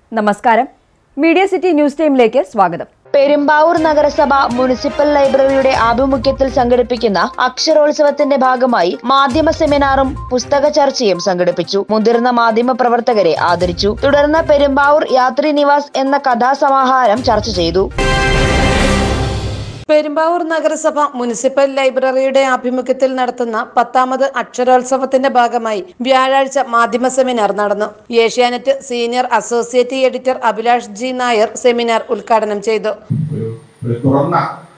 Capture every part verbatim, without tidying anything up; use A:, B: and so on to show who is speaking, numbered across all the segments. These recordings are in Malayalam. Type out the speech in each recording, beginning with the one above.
A: നമസ്കാരം. മീഡിയ സിറ്റി ന്യൂസ് ടൈമിലേക്ക് സ്വാഗതം.
B: പെരുമ്പാവൂർ നഗരസഭ മുനിസിപ്പൽ ലൈബ്രറിയുടെ ആഭിമുഖ്യത്തിൽ സംഘടിപ്പിക്കുന്ന അക്ഷരോത്സവത്തിന്റെ ഭാഗമായി മാധ്യമ സെമിനാറും പുസ്തക ചർച്ചയും സംഘടിപ്പിച്ചു. മുതിർന്ന മാധ്യമ പ്രവർത്തകരെ ആദരിച്ചു. തുടർന്ന് പെരുമ്പാവൂർ യാത്രി നിവാസ് എന്ന കഥാസമാഹാരം ചർച്ച ചെയ്തു.
C: പെരുമ്പാവൂർ നഗരസഭ മുനിസിപ്പൽ ലൈബ്രറിയുടെ ആഭിമുഖ്യത്തിൽ നടത്തുന്ന പത്താമത് അക്ഷരോത്സവത്തിന്റെ ഭാഗമായി വ്യാഴാഴ്ച മാധ്യമ സെമിനാർ നടന്നു. Asianet senior associate editor Abhilash G Nair seminar ഉദ്ഘാടനം ചെയ്തു.
D: ഒരു തുറന്ന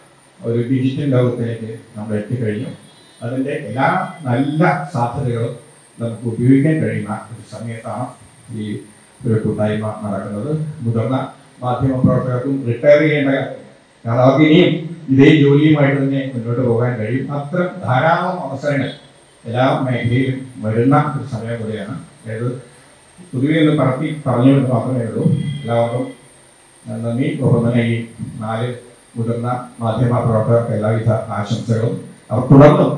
D: ഒരു ഡിജിറ്റൽ ലോകത്തിലേക്ക് നമ്മൾ എത്തിക്കഴിഞ്ഞു. അതിന്റെ എല്ലാ നല്ല സാധ്യതകളും നമുക്ക് ഉപയോഗിക്കാൻ കഴിയുന്ന ഒരു സമയത്താണ് ഈ ഒരു കൂട്ടായ്മ നടക്കുന്നത്. മുതിർന്ന മാധ്യമ പ്രവർത്തകർക്കും റിട്ടയർ ചെയ്യേണ്ട, കാരണം അവർക്ക് ഇനിയും ഇതേ ജോലിയുമായിട്ട് തന്നെ മുന്നോട്ട് പോകാൻ കഴിയും. അത്ര ധാരാളം അവസരങ്ങൾ എല്ലാ മേഖലയിലും വരുന്ന ഒരു സമയം കൂടിയാണ്. അതായത് പൊതുവെ ഒന്ന് പറത്തി പറഞ്ഞു എന്ന് മാത്രമേ ഉള്ളൂ. എല്ലാവർക്കും നന്ദി. ഒപ്പം തന്നെ ഈ നാല് മുതിർന്ന മാധ്യമ പ്രവർത്തകർക്ക് എല്ലാവിധ ആശംസകളും. അവർ തുടർന്നും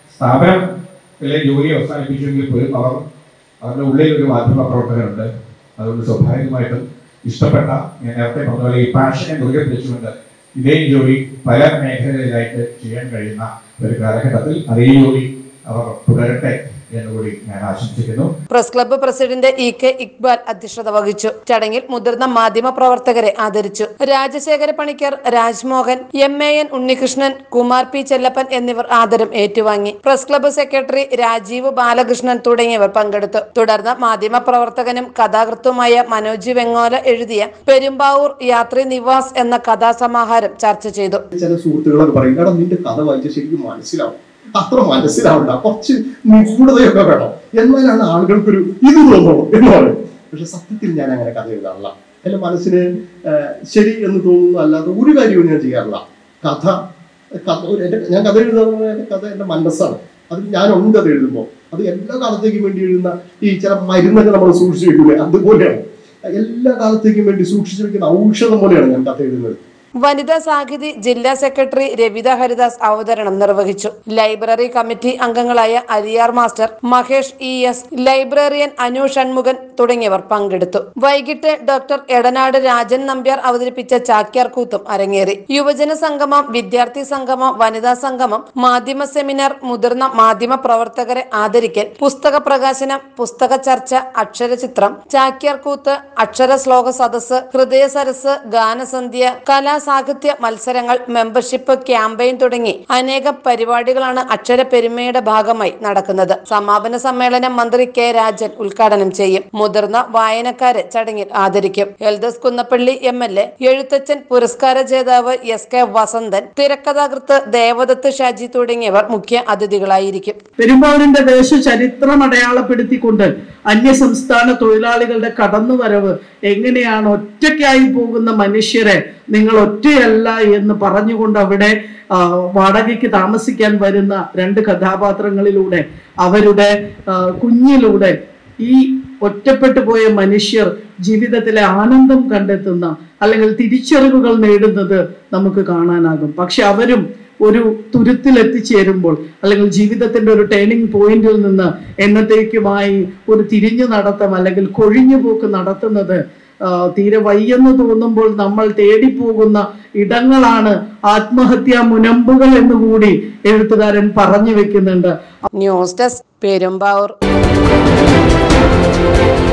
D: സ്ഥാപനത്തിലെ ജോലി അവസാനിപ്പിച്ചെങ്കിൽ പോലും അവർ അവരുടെ ഉള്ളിൽ ഒരു മാധ്യമ പ്രവർത്തകരുണ്ട്. അതുകൊണ്ട് സ്വാഭാവികമായിട്ടും ഇഷ്ടപ്പെട്ട, ഞാൻ നേരത്തെ പറഞ്ഞ പോലെ ഈ പാഷനെ മുറുകെ പിടിച്ചുകൊണ്ട് ഇതേ ജോലി പല മേഖലകളിലായിട്ട് ചെയ്യാൻ കഴിയുന്ന ഒരു കാലഘട്ടത്തിൽ അതേ ജോലി അവർ തുടരട്ടെ എന്നുകൂടി ഞാൻ ആശംസിക്കുന്നു.
C: Press club president E K Iqbal അധ്യക്ഷത വഹിച്ചു. ചടങ്ങിൽ മുതിർന്ന മാധ്യമ പ്രവർത്തകരെ ആദരിച്ചു. Rajasekhara Panicker, Rajmohan, M A N Unnikrishnan, Kumar P Chellappan എന്നിവർ ആദരം ഏറ്റുവാങ്ങി. Press club secretary Rajeev Balakrishnan തുടങ്ങിയവർ പങ്കെടുത്തു. തുടർന്ന് മാധ്യമ പ്രവർത്തകനും കഥാകൃത്തുമായ മനോജ് വെങ്ങോല എഴുതിയ പെരുമ്പാവൂർ യാത്രി നിവാസ് എന്ന കഥാസമാഹാരം ചർച്ച ചെയ്തു.
E: ചില സുഹൃത്തുക്കളൊക്കെ പറയും, എടാ നിന്റെ കഥ വായിച്ച ശരിക്കും മനസ്സിലാവും, അത്ര മനസ്സിലാവണ്ട, കുറച്ച് നിഗൂഢതയൊക്കെ വേണം, എന്നാലാണ് ആളുകൾക്കൊരു ഇത് തോന്നുള്ളൂ എന്ന് പറയും. പക്ഷെ സത്യത്തിൽ ഞാൻ അങ്ങനെ കഥ എഴുതാറില്ല. എന്റെ മനസ്സിന് ശരി എന്ന് തോന്നുന്നു അല്ലാതെ ഒരു കാര്യവും ഞാൻ ചെയ്യാറില്ല. കഥ കഥ എന്റെ ഞാൻ കഥ എഴുതുന്ന എന്റെ കഥ എന്റെ മനസ്സാണ്. അതിൽ ഞാനുണ്ട് അത് എഴുതുമ്പോൾ. അത് എല്ലാ കാലത്തേക്കും വേണ്ടി എഴുതുന്ന ഈ ചില മരുന്നൊക്കെ നമ്മൾ സൂക്ഷിച്ചു വെക്കൂലേ, അതുപോലെയാണ്. എല്ലാ കാലത്തേക്കും വേണ്ടി സൂക്ഷിച്ചു വെക്കുന്ന ഔഷധം പോലെയാണ് ഞാൻ കഥ എഴുതുന്നത്.
C: വനിതാ സാഹിതി ജില്ലാ സെക്രട്ടറി രവിത ഹരിദാസ് അവതരണം നിർവഹിച്ചു. ലൈബ്രറി കമ്മിറ്റി അംഗങ്ങളായ Ariyar master, Mahesh E S, librarian Anu Shanmukhan തുടങ്ങിയവർ പങ്കെടുത്തു. വൈകിട്ട് ഡോക്ടർ എടനാട് രാജൻ നമ്പ്യാർ അവതരിപ്പിച്ച ചാക്യാർ കൂത്തും അരങ്ങേറി. യുവജന സംഗമം, വിദ്യാർത്ഥി സംഗമം, വനിതാ സംഗമം, മാധ്യമ സെമിനാർ, മുതിർന്ന മാധ്യമ പ്രവർത്തകരെ ആദരിക്കൽ, പുസ്തക പ്രകാശനം, പുസ്തക ചർച്ച, അക്ഷരചിത്രം, ചാക്യാർ കൂത്ത്, അക്ഷര ശ്ലോക സദസ്, ഹൃദയ സരസ്, ഗാനസന്ധ്യ, കലാ സാഹിത്യ മത്സരങ്ങൾ, മെമ്പർഷിപ്പ് ക്യാമ്പയിൻ തുടങ്ങി അനേകം പരിപാടികളാണ് അക്ഷര പെരുമയുടെ ഭാഗമായി നടക്കുന്നത്. സമാപന സമ്മേളനം മന്ത്രി കെ രാജൻ ഉദ്ഘാടനം ചെയ്യും. മുതിർന്ന വായനക്കാരെ ചടങ്ങിൽ ആദരിക്കും. Eldhose Kunnappilly M L A, Ezhuthachan പുരസ്കാര ജേതാവ് എസ് കെ വസന്തൻ, തിരക്കഥാകൃത്ത് ദേവദത്ത് ഷാജി തുടങ്ങിയവർ മുഖ്യ അതിഥികളായിരിക്കും.
F: പെരുമ്പാവൂരിന്റെ ദേശ ചരിത്രം അടയാളപ്പെടുത്തിക്കൊണ്ട് അന്യസംസ്ഥാന തൊഴിലാളികളുടെ കടന്നുവരവ് എങ്ങനെയാണ് ഒറ്റയ്ക്കായി പോകുന്ന മനുഷ്യരെ നിങ്ങൾ ഒറ്റയല്ല എന്ന് പറഞ്ഞുകൊണ്ട് അവിടെ വാടകയ്ക്ക് താമസിക്കാൻ വരുന്ന രണ്ട് കഥാപാത്രങ്ങളിലൂടെ, അവരുടെ കുഞ്ഞിലൂടെ ഈ ഒറ്റപ്പെട്ടു പോയ മനുഷ്യർ ജീവിതത്തിലെ ആനന്ദം കണ്ടെത്തുന്ന അല്ലെങ്കിൽ തിരിച്ചറിവുകൾ നേടുന്നത് നമുക്ക് കാണാനാകും. പക്ഷെ അവരും ഒരു തുരുത്തിൽ എത്തിച്ചേരുമ്പോൾ അല്ലെങ്കിൽ ജീവിതത്തിന്റെ ഒരു ടേണിംഗ് പോയിന്റിൽ നിന്ന് എന്നത്തേക്കുമായി ഒരു തിരിഞ്ഞു നടത്തം അല്ലെങ്കിൽ കൊഴിഞ്ഞുപോക്ക് നടത്തുന്നത് തീരെ വയ്യെന്ന് തോന്നുമ്പോൾ നമ്മൾ തേടിപ്പോകുന്ന ഇടങ്ങളാണ് ആത്മഹത്യാ മുനമ്പുകൾ എന്നുകൂടി എഴുത്തുകാരൻ പറഞ്ഞു വെക്കുന്നുണ്ട്.
C: News desk, Perumbavoor.